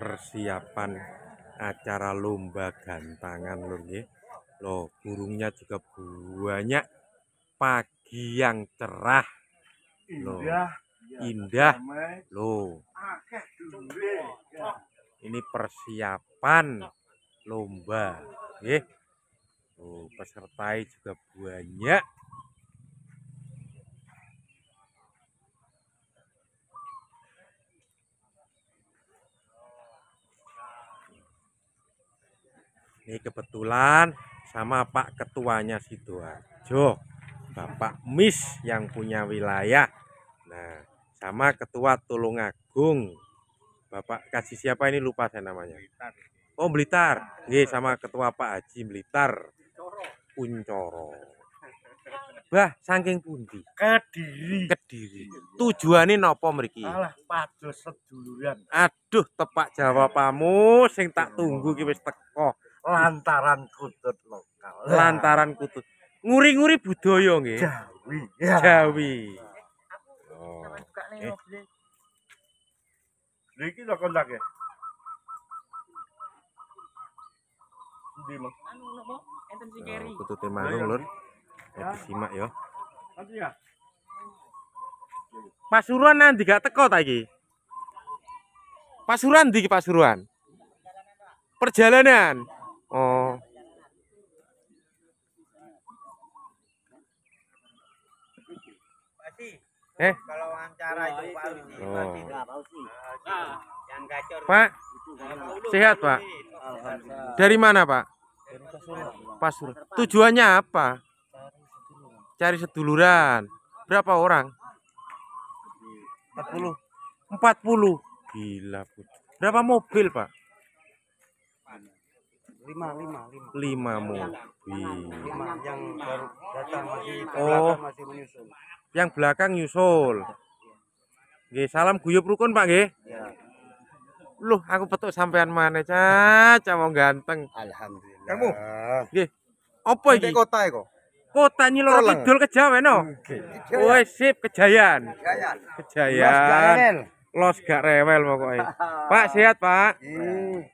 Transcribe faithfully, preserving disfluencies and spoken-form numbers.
persiapan acara lomba gantangan lur nggih. Loh, burungnya juga banyak. Pagi yang cerah. Loh, indah. Loh. Ini persiapan lomba nggih. Loh, peserta juga banyak. Ini kebetulan sama Pak Ketuanya Sidoarjo, Bapak Mis yang punya wilayah. Nah, sama Ketua Tulungagung, Bapak kasih siapa ini lupa saya namanya. Oh, Blitar. Nggih, sama Ketua Pak Haji Blitar. Kuncoro. Bah, saking pundi? Kediri. Kediri. Tujuane napa mriki? Alah, pados seduluran. Aduh, tepak jawabanmu sing tak tunggu ki wis teko. Lantaran kutut lokal. Lantaran kutut. Nguri-nguri budaya nggih. Jawi. Ya. Jawi. Oh. Eh. Lha iki lho kontak ya. Ndi Mas? Anu napa? Enten sing keri. Oh, kutute manung lur. Ya disimak ya. Nanti ya. Pasuruan nanti gak teko ta iki? Pasuruan ndi Pasuruan? Perjalanan. Oh. Pasti. Eh, Kalau wawancara itu Pak Rusi. oh. Yang gacor. Pak, sehat Pak? Dari mana Pak? Pasuruan. Tujuannya apa? Cari seduluran. Berapa orang? empat puluh. empat puluh. Gila, Bu. Berapa mobil, Pak? lima lima lima. lima mobil. lima yang baru datang masih Oh, masih menyusul. yang belakang nyusul. Nggih, salam guyub rukun, Pak nggih. Ya. Loh, aku petuk sampean mana, Caca mau ganteng. Alhamdulillah. Kamu? Nggih. Apa iki? Kota iku. Kota Nyiloro Kidul Kejawen no. Wes sip Kejayan. Kejayan. Los gak rewel pokoknya. Pak sehat, Pak.